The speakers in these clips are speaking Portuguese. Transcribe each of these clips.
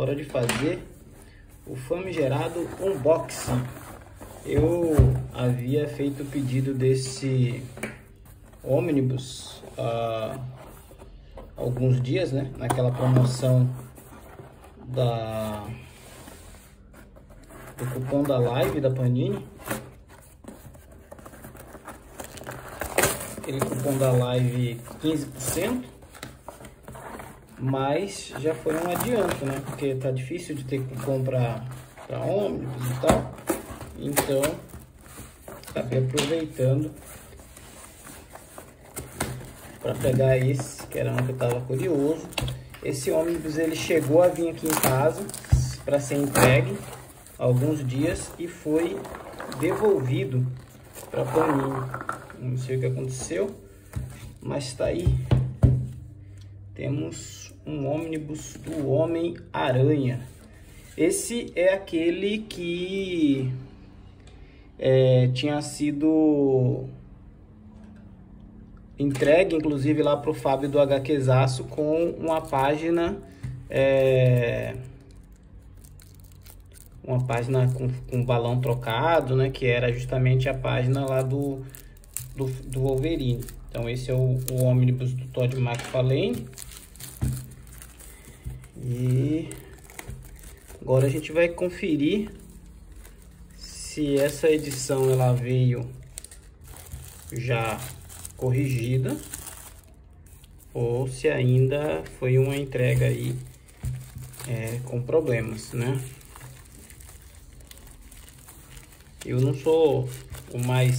hora de fazer o famigerado unboxing. Eu havia feito o pedido desse ônibus há alguns dias, né? Naquela promoção do cupom da live da Panini. Aquele cupom da live 15%, mas já foi um adianto, né? Porque tá difícil de ter cupom para ônibus e tal. Então, acabei aproveitando para pegar esse, que era um que eu tava curioso. Esse ônibus ele chegou a vir aqui em casa para ser entregue há alguns dias e foi devolvido para Panini. Não sei o que aconteceu, mas tá aí. Temos um ônibus do Homem-Aranha. Esse é aquele que tinha sido entregue, inclusive, lá para o Fábio do HQzaço com uma página com balão trocado, né? Que era justamente a página lá do Wolverine. Então esse é o ônibus do Todd McFarlane. E agora a gente vai conferir se essa edição ela veio já corrigida ou se ainda foi uma entrega aí com problemas, né? Eu não sou o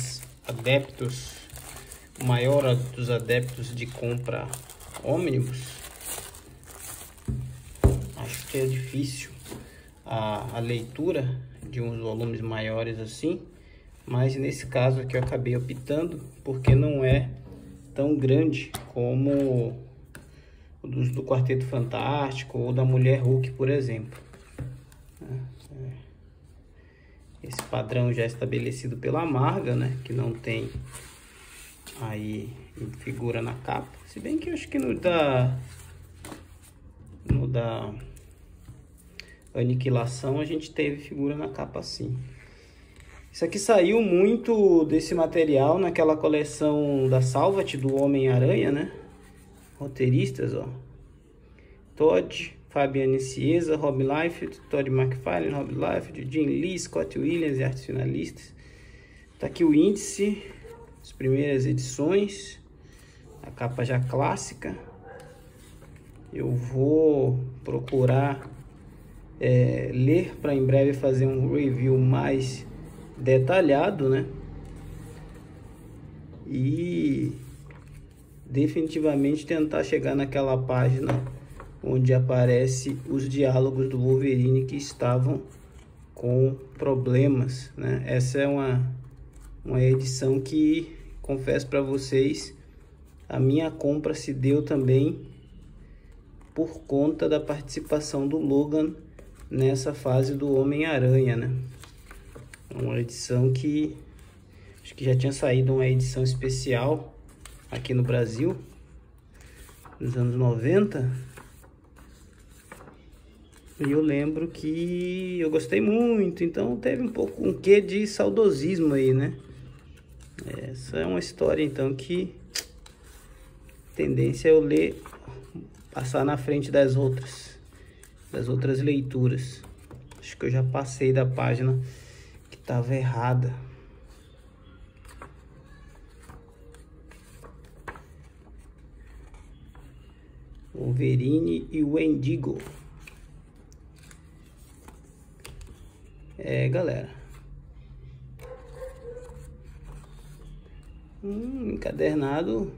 maior dos adeptos de compra ônibus. Acho que é difícil a leitura de uns volumes maiores assim, mas nesse caso aqui eu acabei optando porque não é tão grande como o do Quarteto Fantástico ou da Mulher Hulk, por exemplo. Esse padrão já é estabelecido pela Marga, né? Que não tem aí figura na capa. Se bem que eu acho que no da Aniquilação a gente teve figura na capa sim. Isso aqui saiu muito desse material naquela coleção da Salvat do Homem-Aranha, né? Roteiristas, ó. Todd, Fabiane Cieza, Rob Liefeld, Todd McFarlane, Rob Liefeld, Jim Lee, Scott Williams e artes finalistas. Tá aqui o índice, as primeiras edições, a capa já clássica. Eu vou procurar ler para em breve fazer um review mais detalhado, né? E definitivamente tentar chegar naquela página onde aparece os diálogos do Wolverine que estavam com problemas, né? Essa é uma edição que, confesso para vocês, a minha compra se deu também por conta da participação do Logan nessa fase do Homem-Aranha, né? Uma edição que acho que já tinha saído uma edição especial aqui no Brasil nos anos 90. E eu lembro que eu gostei muito, então teve um quê de saudosismo aí, né? Essa é uma história, então, que tendência é eu ler, passar na frente das outras leituras. Acho que eu já passei da página que estava errada. Wolverine e o Wendigo. Galera, encadernado.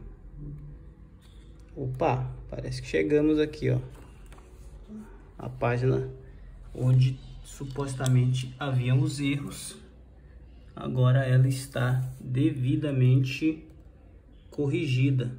Opa, parece que chegamos aqui, ó, a página onde supostamente haviam os erros. Agora ela está devidamente corrigida.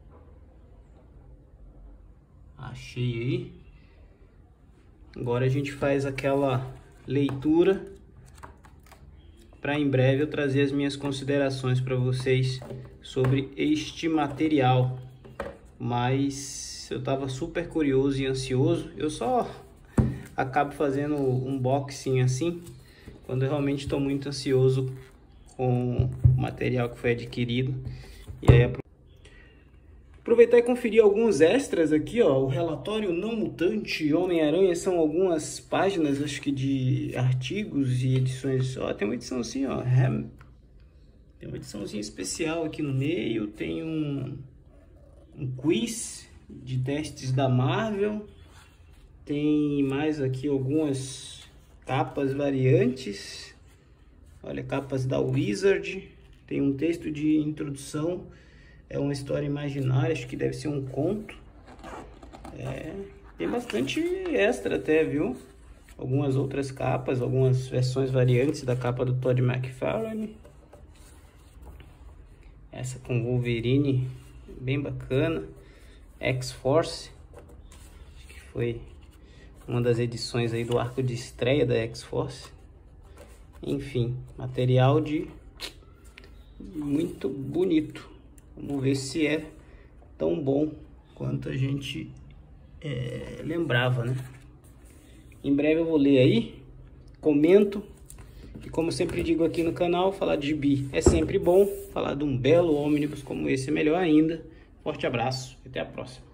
Achei aí. Agora a gente faz aquela leitura para em breve eu trazer as minhas considerações para vocês sobre este material. Mas eu estava super curioso e ansioso. Eu só acabo fazendo um unboxing assim, quando eu realmente estou muito ansioso com o material que foi adquirido. E aí aproveitar e conferir alguns extras aqui, ó. O relatório não mutante Homem-Aranha são algumas páginas, acho que de artigos e edições. Ó, tem uma edição assim, ó. Tem uma ediçãozinha especial aqui no meio. Tem um quiz de testes da Marvel. Tem mais aqui algumas capas variantes. Olha, capas da Wizard. Tem um texto de introdução. É uma história imaginária, acho que deve ser um conto. Tem bastante extra até, viu? Algumas outras capas, algumas versões variantes da capa do Todd McFarlane. Essa com Wolverine, bem bacana. X-Force, acho que foi uma das edições aí do arco de estreia da X-Force. Enfim, material de muito bonito. Vamos ver se é tão bom quanto a gente lembrava, né? Em breve eu vou ler aí, comento. E como sempre digo aqui no canal, falar de gibi é sempre bom. Falar de um belo ônibus como esse é melhor ainda. Forte abraço e até a próxima.